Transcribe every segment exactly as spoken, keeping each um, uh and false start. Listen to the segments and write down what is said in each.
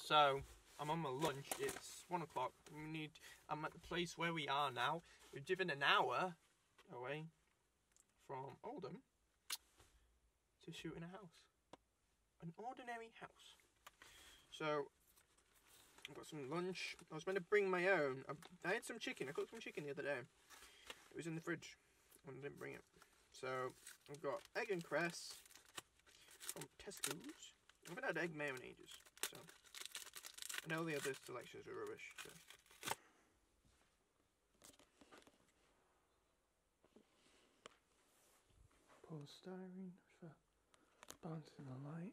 So I'm on my lunch. It's one o'clock. We need. I'm at the place where we are now. We've driven an hour away from Oldham to shoot in a house, an ordinary house. So I've got some lunch. I was meant to bring my own. I, I had some chicken. I cooked some chicken the other day. It was in the fridge, and I didn't bring it. So I've got egg and cress from Tesco's. I haven't had egg mayo in ages, so I know the other selections are rubbish. So. Polystyrene for bouncing the light.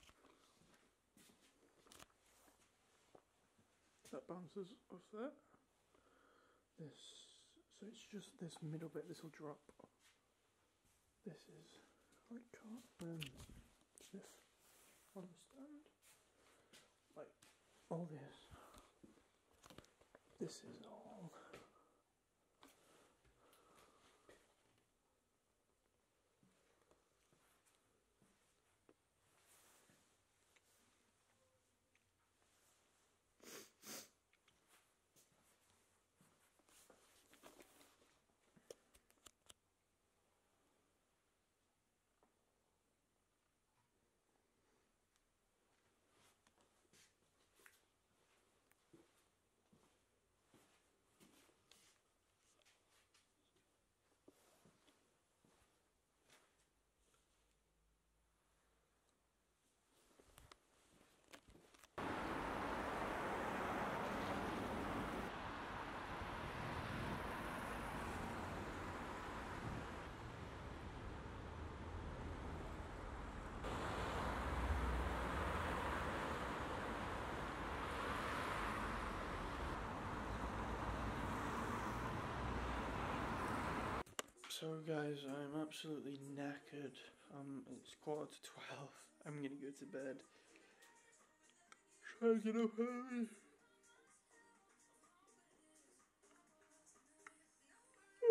That bounces off that. This, so it's just this middle bit. This will drop. This is like um, this on the stand. Like all this. This is all. So guys, I'm absolutely knackered. Um, it's quarter to twelve. I'm gonna go to bed. Try to get up early.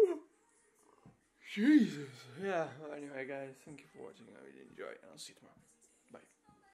Jesus. Yeah. Well, anyway, guys, thank you for watching. I really enjoyed it, and I'll see you tomorrow.